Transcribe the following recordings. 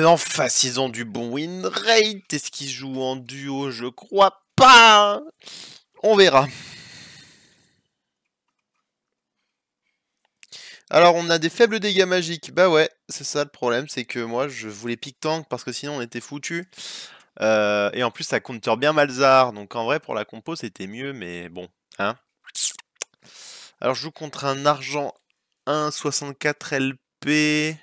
en face, ils ont du bon win rate. Est-ce qu'ils jouent en duo? Je crois pas. On verra. Alors, on a des faibles dégâts magiques. Bah ouais, c'est ça le problème, c'est que moi, je voulais pick tank parce que sinon on était foutu. Et en plus, ça counter bien Malzahar. Donc en vrai, pour la compo, c'était mieux, mais bon, hein. Alors, je joue contre un argent 1,64 LP.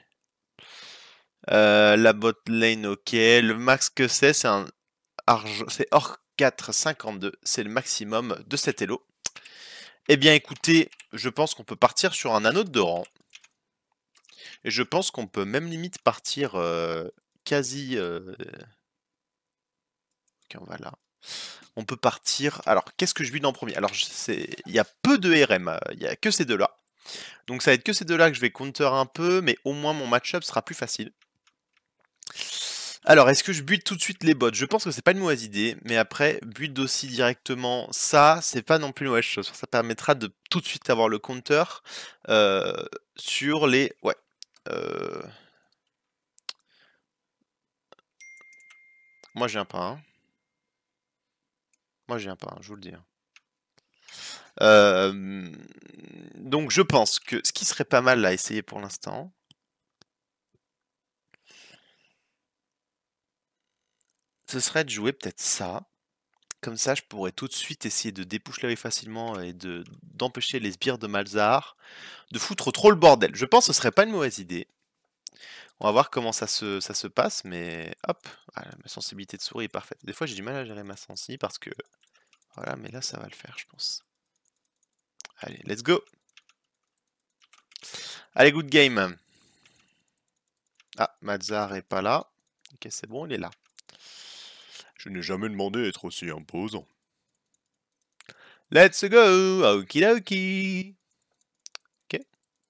La bot lane, ok. Le max que c'est un argent, c'est or 4,52. C'est le maximum de cet elo. Eh bien, écoutez, je pense qu'on peut partir sur un anneau de rang. Et je pense qu'on peut même limite partir quasi... Ok, on va là. On peut partir... Alors, qu'est-ce que je build en premier? Alors, il y a peu de RM, il n'y a que ces deux-là. Donc ça va être que ces deux-là que je vais counter un peu, mais au moins mon match-up sera plus facile. Alors, est-ce que je build tout de suite les bots? Je pense que c'est pas une mauvaise idée, mais après, build aussi directement ça, c'est pas non plus une mauvaise chose. Ça permettra de tout de suite avoir le counter sur les... Ouais. Moi j'ai un pain. Moi j'ai un pain, je vous le dis. Donc je pense que ce qui serait pas mal à essayer pour l'instant, ce serait de jouer peut-être ça. Comme ça, je pourrais tout de suite essayer de dépoucheler facilement et d'empêcher les sbires de Malzahar de foutre trop le bordel. Je pense que ce serait pas une mauvaise idée. On va voir comment ça se passe, mais hop, voilà, ma sensibilité de souris est parfaite. Des fois, j'ai du mal à gérer ma sensi parce que... Voilà, mais là, ça va le faire, je pense. Allez, let's go! Allez, good game! Ah, Malzahar est pas là. Ok, c'est bon, il est là. Je n'ai jamais demandé à être aussi imposant. Let's go! Okidoki! Ok.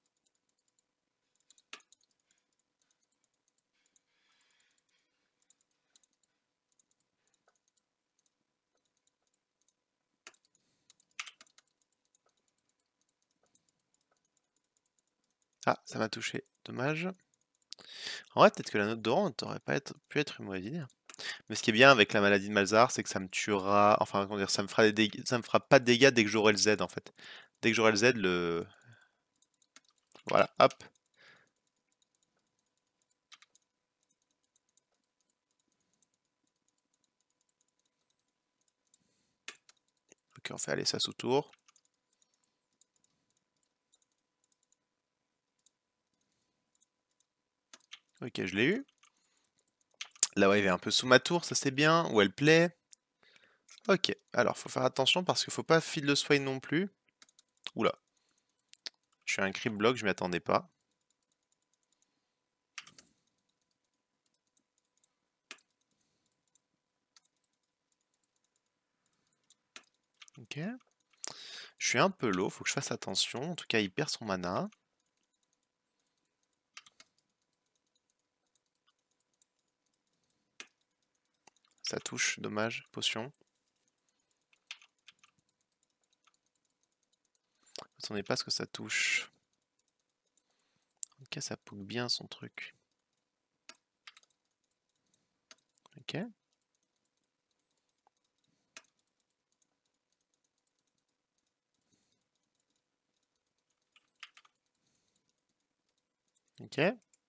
Ah, ça m'a touché. Dommage. En vrai, peut-être que la note de rang n'aurait pas pu être une mauvaise idée. Mais ce qui est bien avec la maladie de Malzahar, c'est que ça me tuera. Enfin, comment dire, ça me fera des dégâts, ça me fera pas de dégâts dès que j'aurai le Z en fait. Dès que j'aurai le Z, le. Voilà, hop. Ok, on fait aller ça sous tour. Ok, je l'ai eu. La wave est un peu sous ma tour, ça c'est bien. Well play. Ok, alors faut faire attention parce qu'il faut pas feed le swine non plus. Oula. Je suis un creep block, je m'y attendais pas. Ok. Je suis un peu low, faut que je fasse attention. En tout cas, il perd son mana. Ça touche, dommage, potion. Attendez pas ce que ça touche. Ok, ça poke bien son truc. Ok. Ok.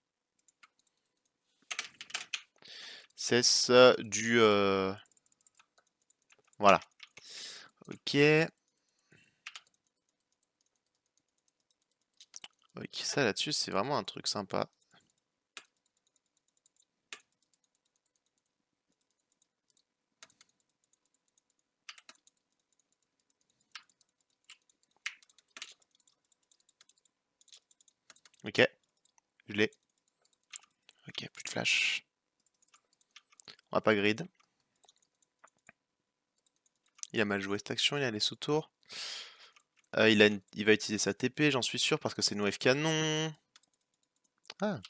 Cesse du... Voilà. Ok. Ok, ça là-dessus, c'est vraiment un truc sympa. Ok. Je l'ai. Ok, plus de flash. On va pas grid. Il a mal joué cette action, il a les sous-tours. Il va utiliser sa TP, j'en suis sûr, parce que c'est une wave canon. Ah.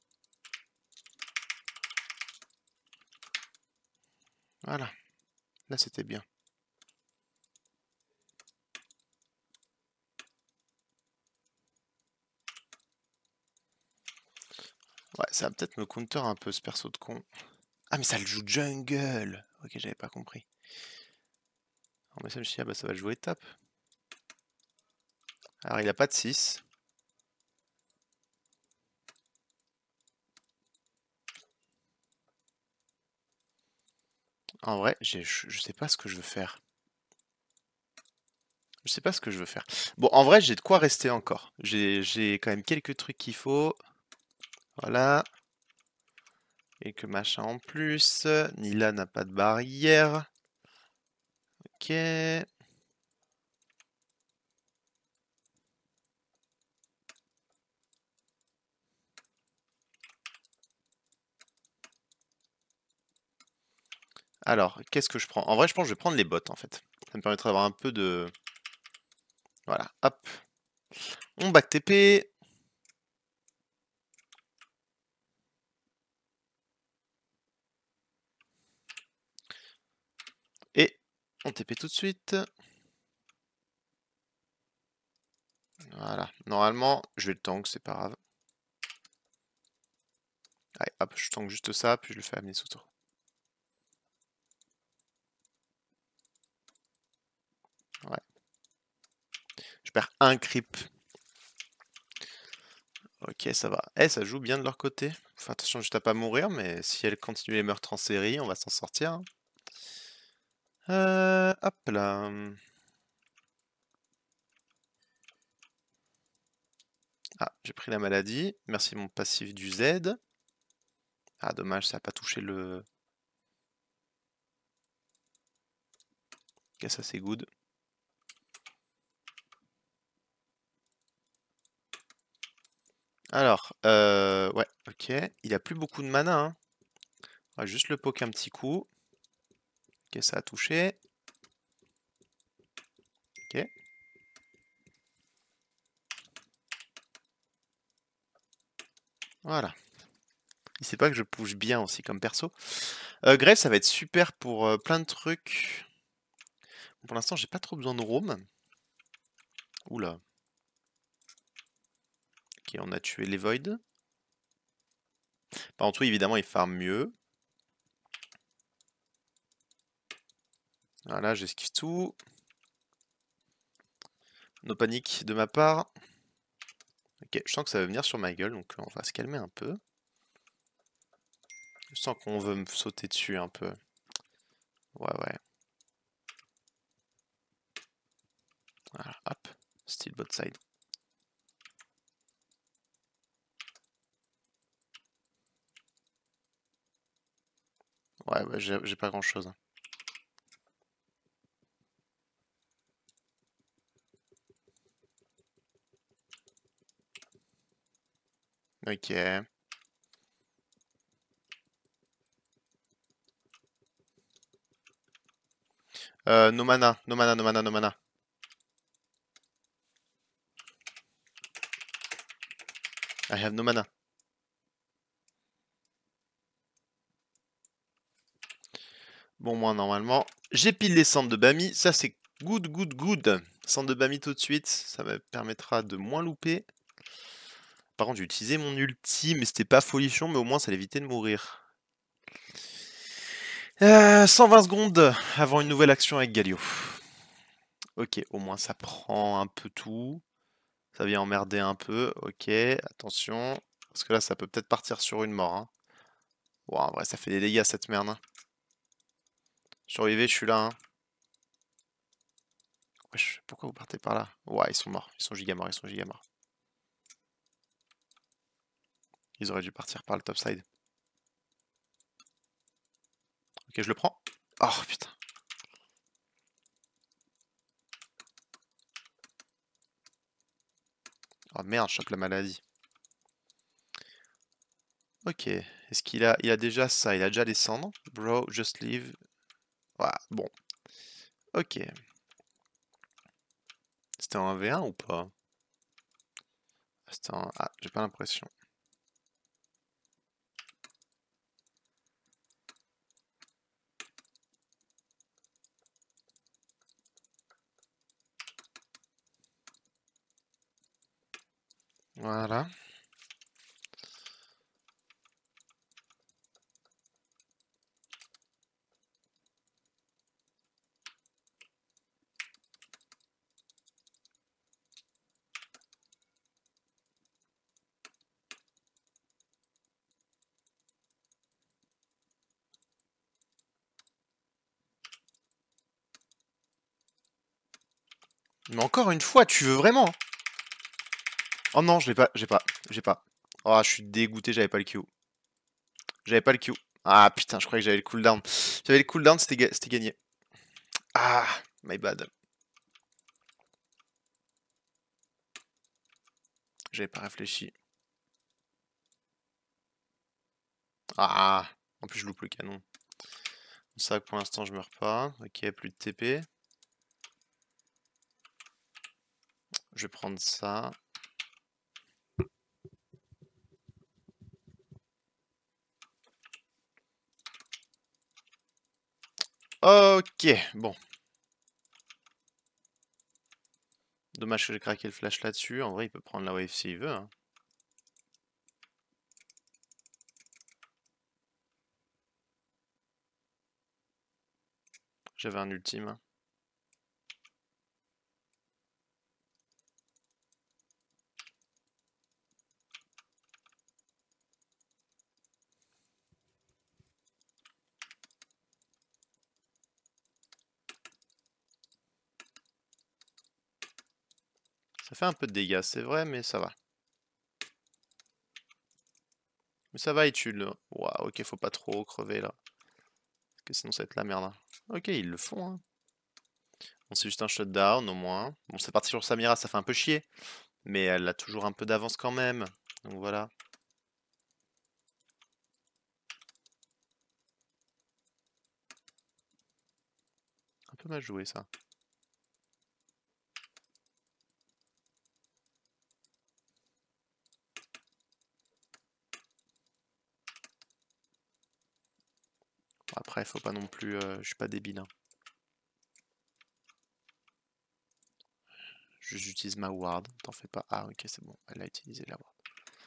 Voilà. Là, c'était bien. Ouais, Ça va peut-être me counter un peu ce perso de con. Ah mais ça le joue jungle. Ok, j'avais pas compris. Alors, mais ça, je me suis dit, ah bah ça va le jouer top. Alors il a pas de 6. En vrai, je sais pas ce que je veux faire. Je sais pas ce que je veux faire. Bon, en vrai, j'ai de quoi rester encore. J'ai quand même quelques trucs qu'il faut. Voilà. Quelques machins en plus. Nila n'a pas de barrière. Ok. Alors, qu'est-ce que je prends? En vrai, je pense que je vais prendre les bottes, en fait. Ça me permettra d'avoir un peu de... Voilà, hop. On back TP. Et on TP tout de suite. Voilà. Normalement, je vais le tank, c'est pas grave. Allez, hop, je tank juste ça, puis je le fais amener sous tour. Ouais. Je perds un creep. Ok, ça va. Eh, ça joue bien de leur côté. Enfin, attention juste à pas mourir, mais si elle continue les meurtres en série, on va s'en sortir, hein. Hop là. Ah, j'ai pris la maladie. Merci mon passif du Z. Ah, dommage, ça n'a pas touché le... Ok, ça c'est good. Alors, ouais, ok. Il a plus beaucoup de mana, hein. On va juste le poke un petit coup. Ok, ça a touché. Ok. Voilà. Il sait pas que je push bien aussi comme perso. Grève, ça va être super pour plein de trucs. Pour l'instant, j'ai pas trop besoin de roam. Oula. Ok, on a tué les voids. Par contre, oui, évidemment, il farm mieux. Voilà, j'esquive tout. No panique de ma part. Ok, je sens que ça va venir sur ma gueule, donc on va se calmer un peu. Je sens qu'on veut me sauter dessus un peu. Ouais, ouais. Voilà, hop. Still bot side. Ouais, bah, j'ai pas grand chose. Ok. No mana, no mana, no mana, no mana. I have no mana. Bon, moi, normalement, j'ai pile les cendres de Bami. Ça, c'est good, good, good. Cendres de Bami tout de suite. Ça me permettra de moins louper. Par contre, j'ai utilisé mon ulti, mais c'était pas folichon, mais au moins, ça l'évitait de mourir. 120 secondes avant une nouvelle action avec Galio. Ok, au moins, ça prend un peu tout. Ça vient emmerder un peu. Ok, attention. Parce que là, ça peut peut-être partir sur une mort, hein. Bon, en vrai, ça fait des dégâts, cette merde, hein. Survivez, je suis là, hein. Wesh, pourquoi vous partez par là? Ouais, ils sont morts. Ils sont giga morts, ils sont giga morts. Ils auraient dû partir par le topside. Ok, je le prends. Oh, putain. Oh merde, je chope la maladie. Ok, est-ce qu'il a... Il a déjà ça, il a déjà les cendres. Bro, just leave. Voilà, bon. Ok. C'était un V1 ou pas? C'était un... Ah, j'ai pas l'impression. Voilà. Mais encore une fois, tu veux vraiment? Oh non, je l'ai pas, j'ai pas. Oh, je suis dégoûté, j'avais pas le Q. J'avais pas le Q. Ah putain, je croyais que j'avais le cooldown. J'avais le cooldown, c'était gagné. Ah, my bad. J'avais pas réfléchi. Ah, en plus je loupe le canon. C'est vrai que pour l'instant je meurs pas. Ok, plus de TP. Je vais prendre ça. Ok, bon. Dommage que j'ai craqué le flash là-dessus. En vrai, il peut prendre la wave s'il veut, hein. J'avais un ultime. Ça fait un peu de dégâts, c'est vrai, mais ça va. Mais ça va, il tue le... Waouh, ok, faut pas trop crever là. Parce que sinon ça va être la merde, hein. Ok, ils le font, hein. Bon, c'est juste un shutdown au moins. Bon, c'est parti sur Samira, ça fait un peu chier. Mais elle a toujours un peu d'avance quand même. Donc voilà. Un peu mal joué ça. Bon, après, faut pas non plus... je suis pas débile, hein. J'utilise ma ward, t'en fais pas. Ah ok, c'est bon, elle a utilisé la ward.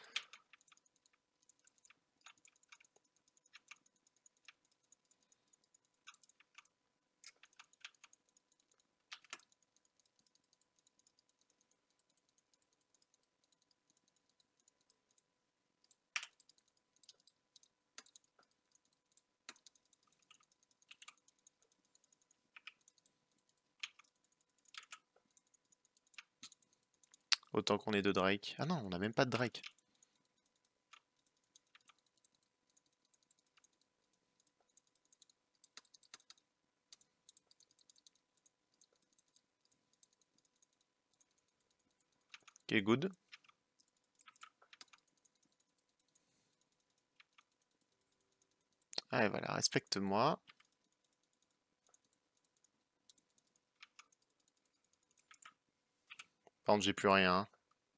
Autant qu'on ait deux Drake. Ah non, on a même pas de Drake. Ok, good. Allez, voilà, respecte-moi. Par contre, j'ai plus rien, hein.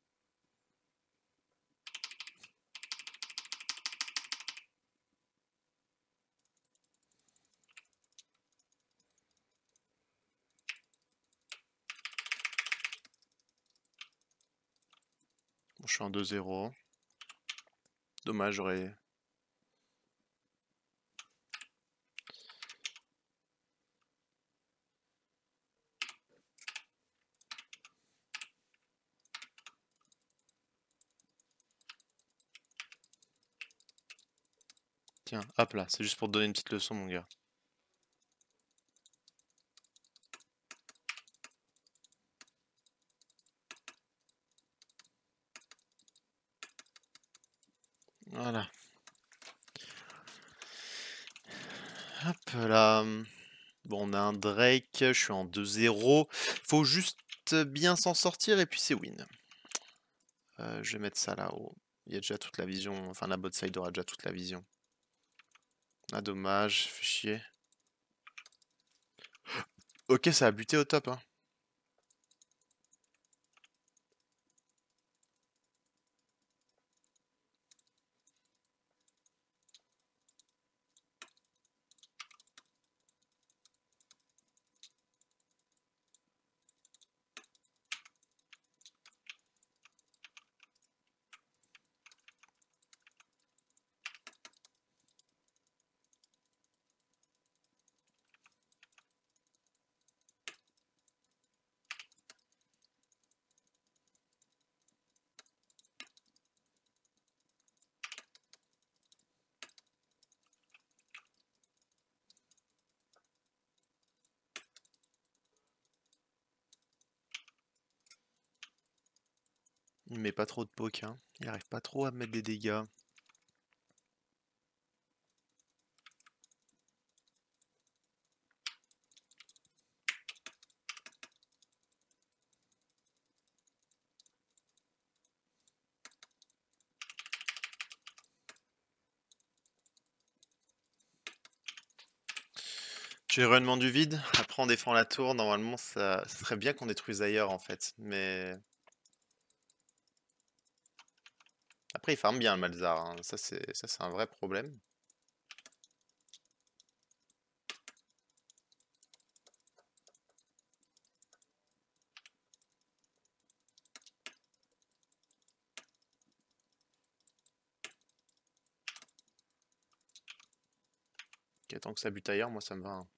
Bon, je suis en 2-0. Dommage, j'aurais... Tiens, hop là, c'est juste pour te donner une petite leçon, mon gars. Voilà. Hop là. Bon, on a un Drake, je suis en 2-0. Faut juste bien s'en sortir et puis c'est win. Je vais mettre ça là-haut. Il y a déjà toute la vision. Enfin, la bot side aura déjà toute la vision. Ah, dommage, fait chier. Ok, ça a buté au top, hein. Il met pas trop de poke, hein. Il arrive pas trop à mettre des dégâts. J'ai rayonnement du vide. Après, on défend la tour. Normalement, ça serait bien qu'on détruise ailleurs en fait. Mais après, il farme bien le Malzar, hein. Ça, c'est un vrai problème. Ok, tant que ça bute ailleurs, moi ça me va, hein.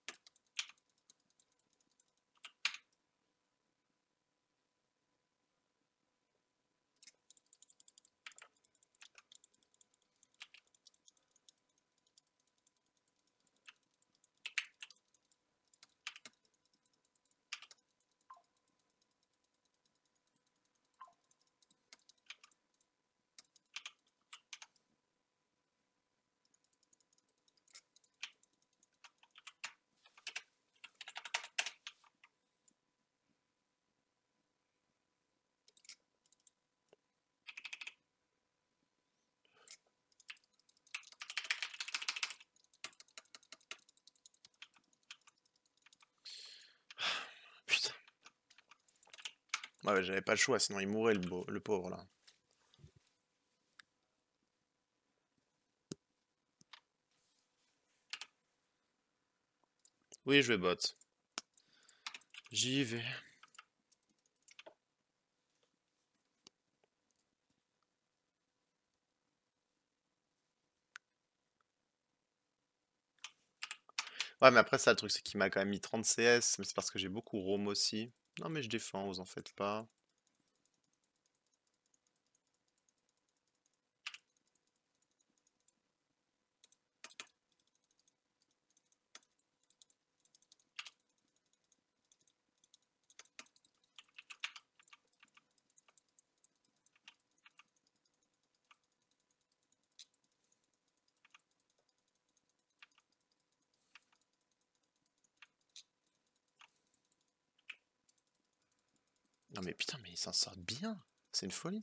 Putain. Ouais, j'avais pas le choix, sinon il mourrait le pauvre là. Oui, je vais bot. J'y vais. Ouais, mais après, ça, le truc, c'est qu'il m'a quand même mis 30 CS, mais c'est parce que j'ai beaucoup roam aussi. Non, mais je défends, vous en faites pas. Non, mais putain, mais ils s'en sortent bien. C'est une folie.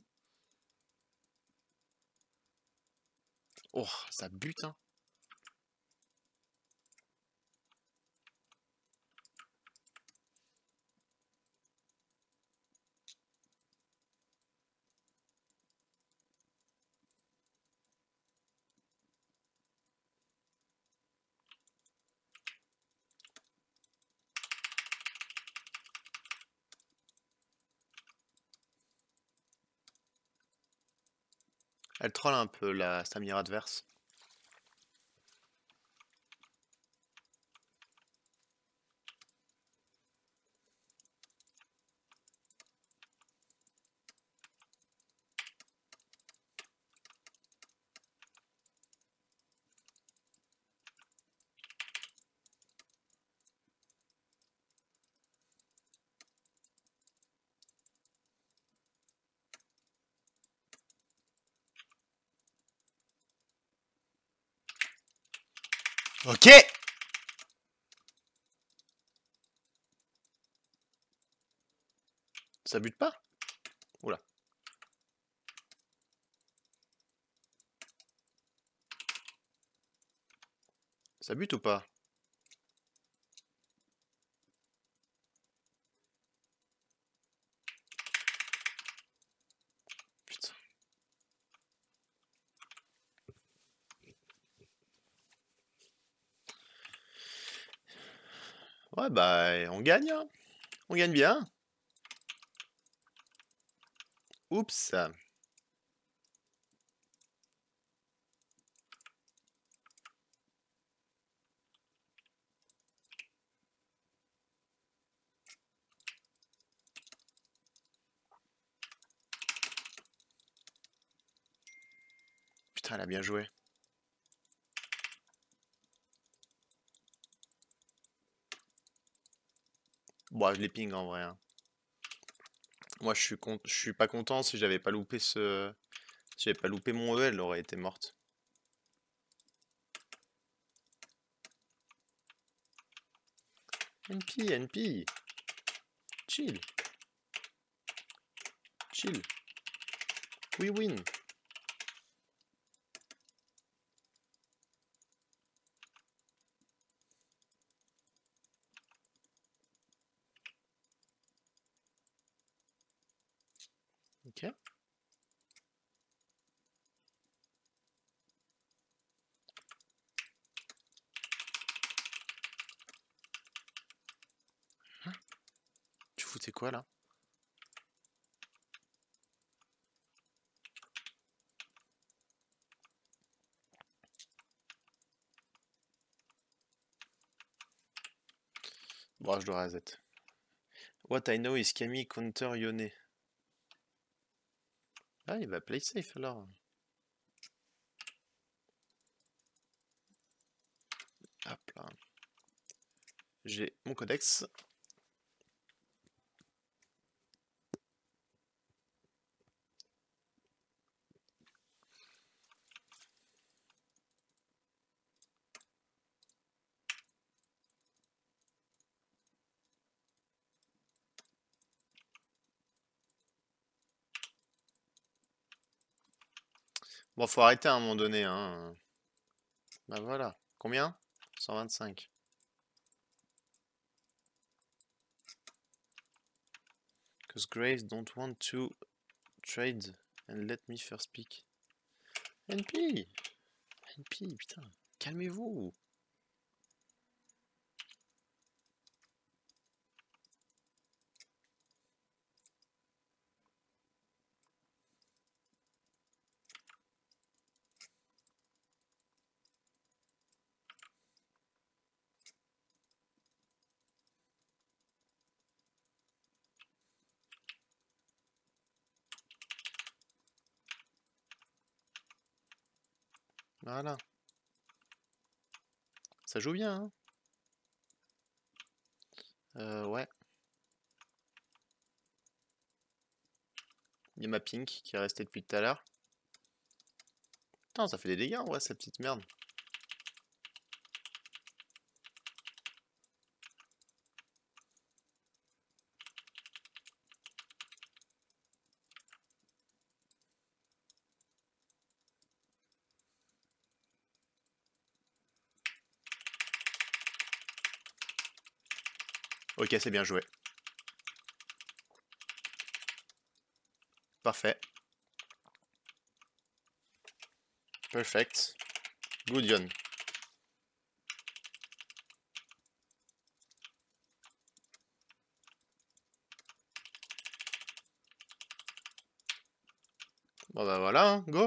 Oh, ça bute, hein. Elle troll un peu, la Samira adverse. Ok! Ça bute pas? Oula. Ça bute ou pas? Putain. Ouais, bah, on gagne, hein. On gagne bien. Oups. Putain, elle a bien joué. Bon, je les ping en vrai, hein. Moi, je suis pas content si j'avais pas loupé ce... Si j'avais pas loupé mon E, elle aurait été morte. NP, NP. Chill. Chill. We win. Ok. Tu foutais quoi là? Bon, je dois reset. What I know is Camille counter Yone. Ah, il va play safe alors. Hop là. J'ai mon codex. Bon, faut arrêter à un moment donné, hein. Bah voilà. Combien? 125. Cause Graves don't want to trade and let me first pick. NP! NP, putain. Calmez-vous. Voilà. Ça joue bien, hein. Ouais. Il y a ma pink qui est restée depuis tout à l'heure. Putain, ça fait des dégâts en vrai, cette petite merde. Ok, c'est bien joué. Parfait. Perfect. Good Yon. Bon bah voilà, hein, go.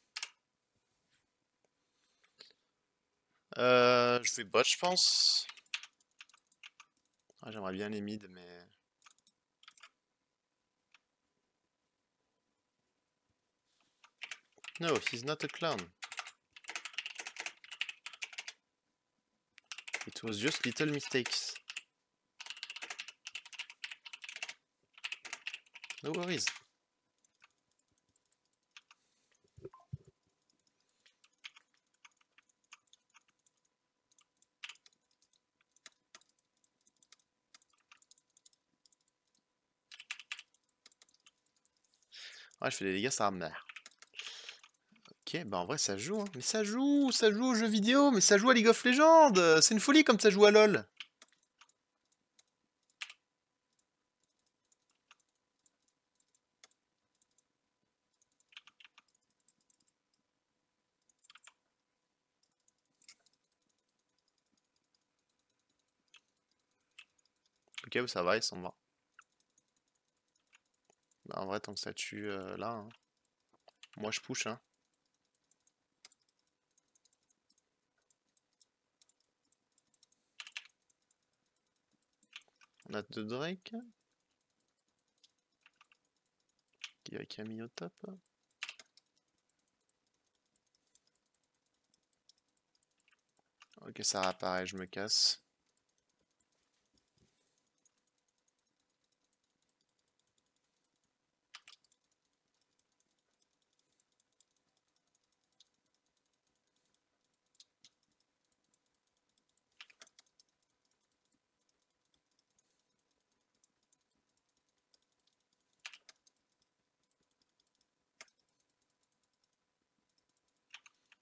Je vais bot, je pense. Ah, j'aimerais bien les mid, mais... No, he's not a clown. It was just little mistakes. No worries. Ouais, je fais des dégâts, ça me mère. Ok, bah en vrai ça joue, hein. Mais ça joue aux jeux vidéo, mais ça joue à League of Legends. C'est une folie comme ça joue à LoL. Ok, ça va, il s'en va. Bah en vrai, tant que ça tue là, hein. Moi je push, hein. On a deux Drake. Qui a mis au top. Ok, ça réapparaît, je me casse.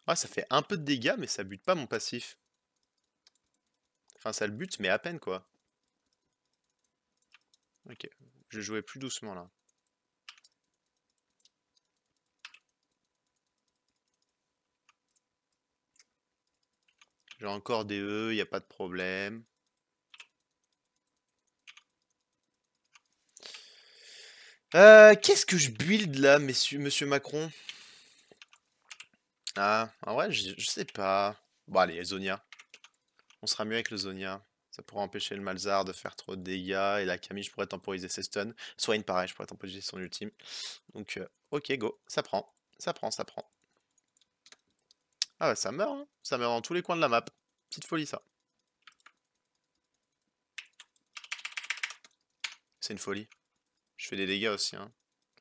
Ah, ça fait un peu de dégâts, mais ça bute pas mon passif. Enfin, ça le bute, mais à peine, quoi. Ok, je jouais plus doucement, là. J'ai encore des E, y a pas de problème. Qu'est-ce que je build là, monsieur Macron? Ah, en vrai, je sais pas. Bon, allez, Zonia. On sera mieux avec le Zonia. Ça pourrait empêcher le Malzard de faire trop de dégâts. Et la Camille, je pourrais temporiser ses stuns. Swain, pareil, je pourrais temporiser son ultime. Donc, ok, go. Ça prend. Ça prend, ça prend. Ah bah, ça meurt, hein. Ça meurt dans tous les coins de la map. Petite folie, ça. C'est une folie. Je fais des dégâts aussi, hein.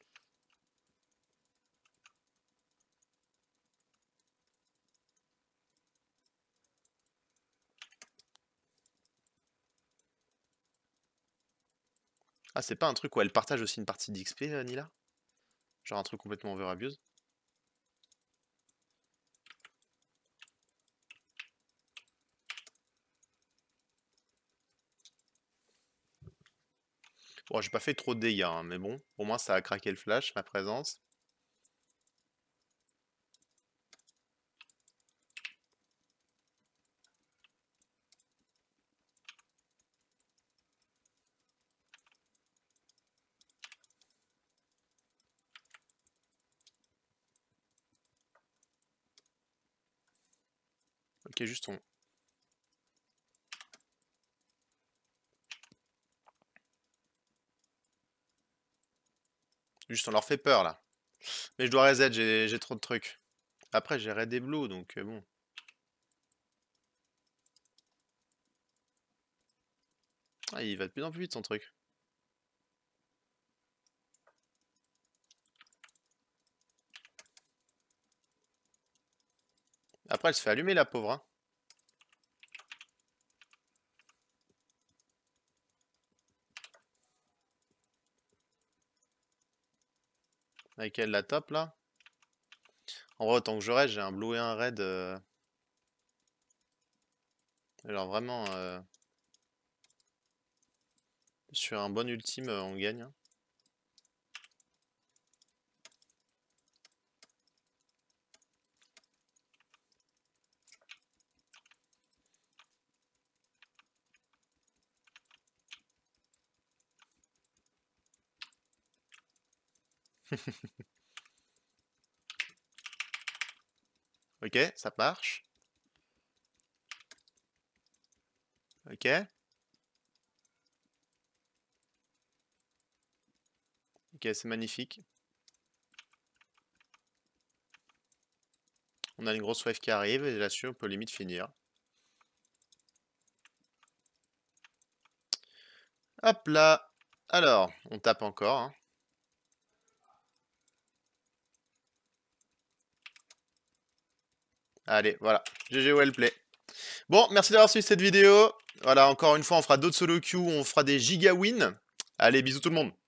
Ah, c'est pas un truc où elle partage aussi une partie d'XP, Nila? Genre un truc complètement overabuse? Bon, j'ai pas fait trop de dégâts, hein, mais bon, au moins ça a craqué le flash, ma présence. Ok, juste on leur fait peur là. Mais je dois reset, j'ai trop de trucs. Après, j'ai raid et blue, donc bon. Ah, il va de plus en plus vite son truc. Après, elle se fait allumer la pauvre, hein. Avec elle la top là. En vrai, autant que je raid, j'ai un blue et un raid. Alors vraiment, sur un bon ultime, on gagne, hein. Ok, ça marche. Ok. Ok, c'est magnifique. On a une grosse wave qui arrive et là-dessus, on peut limite finir. Hop là. Alors, on tape encore, hein. Allez, voilà. GG Wellplay. Bon, merci d'avoir suivi cette vidéo. Voilà, encore une fois, on fera d'autres solo queue, on fera des giga wins. Allez, bisous tout le monde.